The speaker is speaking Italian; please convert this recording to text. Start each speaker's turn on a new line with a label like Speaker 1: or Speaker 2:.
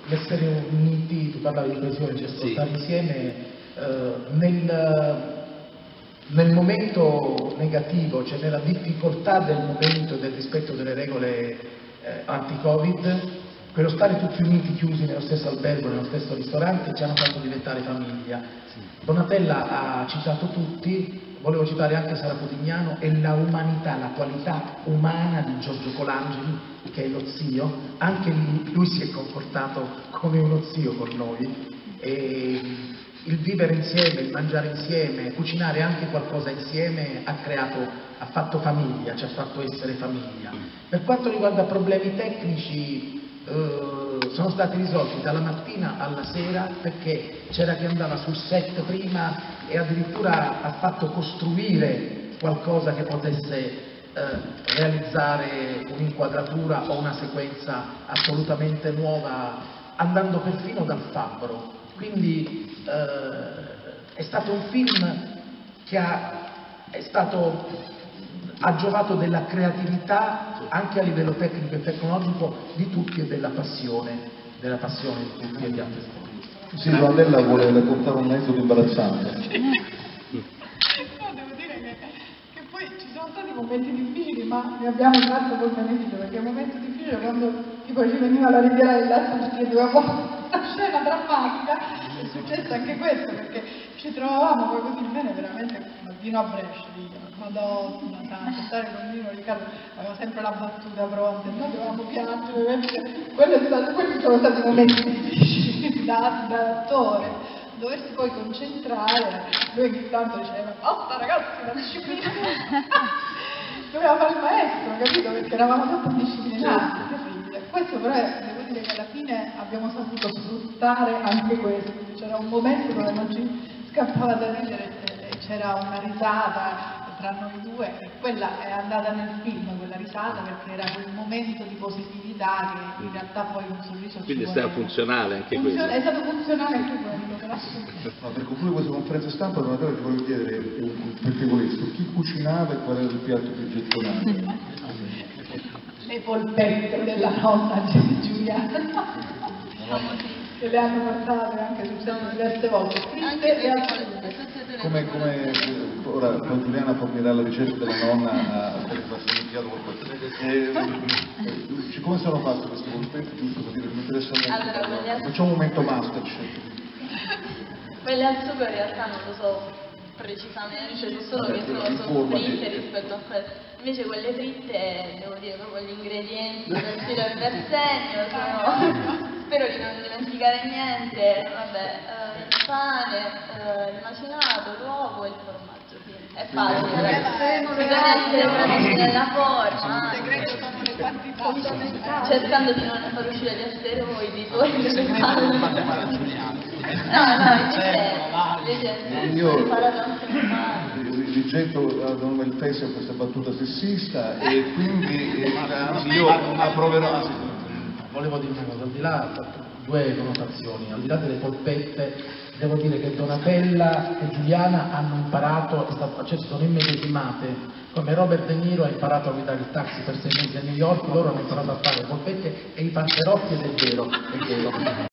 Speaker 1: l'essere uniti, tu parlavi di coesione, cioè stare insieme nel momento negativo, cioè nella difficoltà del momento e del rispetto delle regole anti-Covid, quello stare tutti uniti, chiusi nello stesso albergo, nello stesso ristorante, ci hanno fatto diventare famiglia. Donatella ha citato tutti, volevo citare anche Sara Putignano, e la umanità, la qualità umana di Giorgio Colangeli, che è lo zio. Anche lui si è comportato come uno zio con noi, e il vivere insieme, il mangiare insieme, cucinare anche qualcosa insieme ha fatto famiglia, ci ha fatto essere famiglia. Per quanto riguarda problemi tecnici, sono stati risolti dalla mattina alla sera, perché c'era chi andava sul set prima e addirittura ha fatto costruire qualcosa che potesse realizzare un'inquadratura o una sequenza assolutamente nuova, andando perfino dal fabbro. Quindi è stato un film che ha giovato della creatività anche a livello tecnico e tecnologico di tutti e della passione di tutti e di altri sportivi.
Speaker 2: Sì, Donatella vuole raccontare un metodo imbarazzante.
Speaker 3: No, devo dire che poi ci sono stati momenti difficili, ma ne abbiamo tratto col beneficio, perché il momento difficile quando tipo ci veniva la riviera del latte perché dovevamo una scena drammatica, è successo anche questo, perché ci trovavamo poi così bene, veramente Dino a Brescia, Madonna santa, stare con Dino Riccardo, aveva sempre la battuta pronta, noi dovevamo piangere, quelli sono stati momenti difficili da attore, doversi poi concentrare, lui ogni tanto diceva, basta ragazzi, la disciplina, doveva fare il maestro, capito? Perché eravamo tutti disciplinati, terribile. Questo però devo dire che alla fine abbiamo saputo sfruttare anche questo, c'era un momento dove non ci scappava da ridere, c'era una risata tra noi due, e quella è andata nel film, quella risata, perché era quel momento di positività che in realtà poi un sorriso
Speaker 4: quindi è stato funzionale anche quello.
Speaker 3: È stato funzionale anche quello.
Speaker 2: No, per concludere questa conferenza stampa, Donatella, ti voglio chiedere un pettegolezzo: chi cucinava e qual era il piatto più gettonante?
Speaker 3: Le polpette della nonna Giuliana, che le hanno portate anche successo diverse volte, fritte e asciutte.
Speaker 2: Come ora Giuliana fornirà la ricetta della nonna a quelli che si iniziato qualcosa. Come sono fatte queste polpette, giusto per dire, mi interessa molto. Allora, facciamo un momento Masterchef.
Speaker 5: Quelle al sugo in realtà non lo so precisamente, so solo che sono fritte rispetto a quelle. Invece quelle fritte, devo dire, proprio gli ingredienti del filo e per segno, spero di non dimenticare niente, vabbè, il pane, il macinato, l'uovo e il formaggio, quindi è facile, bisogna essere precisi nella forma,
Speaker 3: il segreto sono le quantità,
Speaker 5: cercando di non far uscire gli asteroidi, invece ho imparato anche a fare.
Speaker 2: Rigetto Don Melfesio questa battuta sessista, e quindi io approverò.
Speaker 1: Volevo dire una cosa, al di là, due connotazioni, al di là delle polpette, devo dire che Donatella e Giuliana hanno imparato, cioè si sono immedesimate, come Robert De Niro ha imparato a guidare il taxi per 6 mesi a New York, loro hanno imparato a fare le polpette e i panzerotti, ed è vero.